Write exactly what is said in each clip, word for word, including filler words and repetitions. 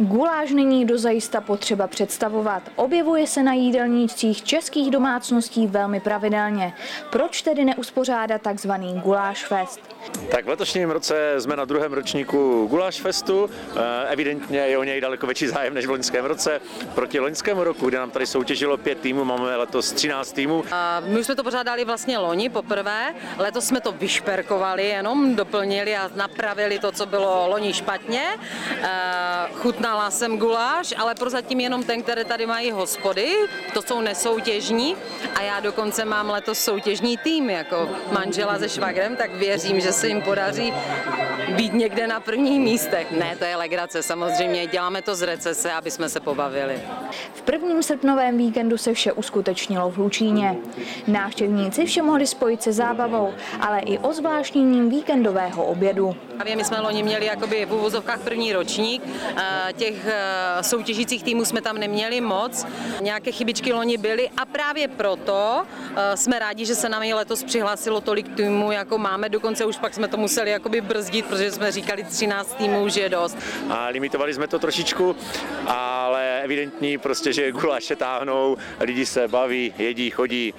Guláš není dozajista potřeba představovat. Objevuje se na jídelníčcích českých domácností velmi pravidelně. Proč tedy neuspořádat takzvaný Guláš fest? Tak v letošním roce jsme na druhém ročníku Guláš festu. Evidentně je o něj daleko větší zájem než v loňském roce. Proti loňskému roku, kde nám tady soutěžilo pět týmů, máme letos třináct týmů. A my už jsme to pořádali vlastně loni poprvé. Letos jsme to vyšperkovali, jenom doplnili a napravili to, co bylo loni špatně. Chutnala jsem guláš, ale prozatím jenom ten, které tady mají hospody. To jsou nesoutěžní a já dokonce mám letos soutěžní tým jako manžela se švagrem, tak věřím, že se jim podaří být někde na prvních místech. Ne, to je legrace, samozřejmě, děláme to z recese, aby jsme se pobavili. V prvním srpnovém víkendu se vše uskutečnilo v Hlučíně. Návštěvníci vše mohli spojit se zábavou, ale i ozvláštněním víkendového obědu. My jsme loni měli jakoby v uvozovkách první ročník, těch soutěžících týmů jsme tam neměli moc, nějaké chybičky loni byly a právě proto jsme rádi, že se nám i letos přihlásilo tolik týmů, jako máme, dokonce už pak jsme to museli jakoby brzdit, protože jsme říkali třináct týmů už je dost. A limitovali jsme to trošičku, ale evidentní prostě, že guláše táhnou, lidi se baví, jedí, chodí,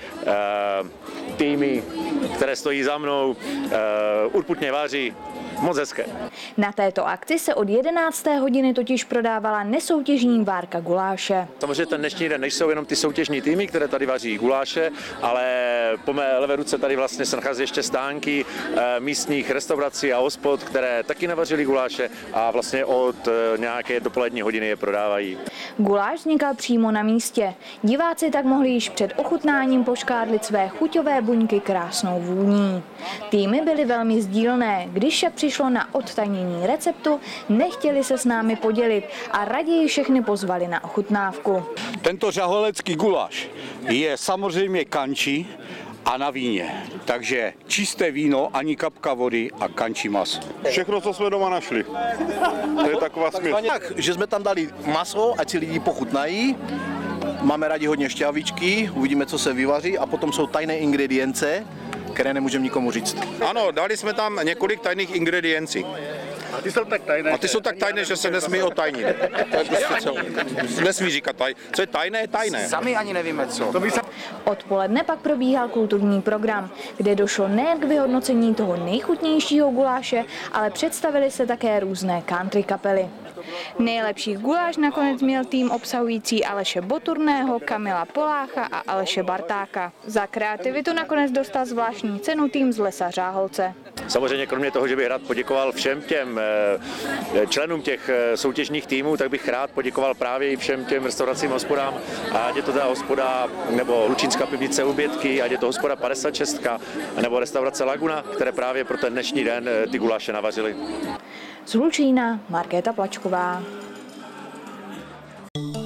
týmy, které stojí za mnou, urputně vaří. Moc hezké. Na této akci se od jedenácté hodiny totiž prodávala nesoutěžní várka guláše. Samozřejmě ten dnešní den nejsou jenom ty soutěžní týmy, které tady vaří guláše, ale po mé levé ruce tady vlastně se nachází ještě stánky místních restaurací a hospod, které taky navařily guláše a vlastně od nějaké dopolední hodiny je prodávají. Guláš vznikal přímo na místě. Diváci tak mohli již před ochutnáním poškádlit své chuťové buňky krásnou vůní. Týmy byly velmi sdílné, když však přišlo na odtajnění receptu, nechtěli se s námi podělit a raději všechny pozvali na ochutnávku. Tento řaholecký guláš je samozřejmě kančí a na víně. Takže čisté víno, ani kapka vody a kančí maso. Všechno, co jsme doma našli. To je taková směs. Tak, že jsme tam dali maso, ať si lidi pochutnají. Máme rádi hodně šťavičky, uvidíme, co se vyvaří a potom jsou tajné ingredience, které nemůžeme nikomu říct. Ano, dali jsme tam několik tajných ingrediencí. A ty jsou tak tajné, A ty jsou tak tajné, že se nesmí otajnit. To je prostě co. Nesmí říkat taj. Co je tajné, je tajné. Sami ani nevíme, co. Odpoledne pak probíhal kulturní program, kde došlo nejen k vyhodnocení toho nejchutnějšího guláše, ale představily se také různé country kapely. Nejlepší guláš nakonec měl tým obsahující Aleše Boturného, Kamila Polácha a Aleše Bartáka. Za kreativitu nakonec dostal zvláštní cenu tým z Lesa Řáholce. Samozřejmě kromě toho, že bych rád poděkoval všem těm členům těch soutěžních týmů, tak bych rád poděkoval právě i všem těm restauracím, hospodám, ať je to ta hospoda nebo Hlučínská pivnice Ubětky, ať je to hospoda padesát šest nebo restaurace Laguna, které právě pro ten dnešní den ty guláše navařily. Z Hlučína Markéta Plačková.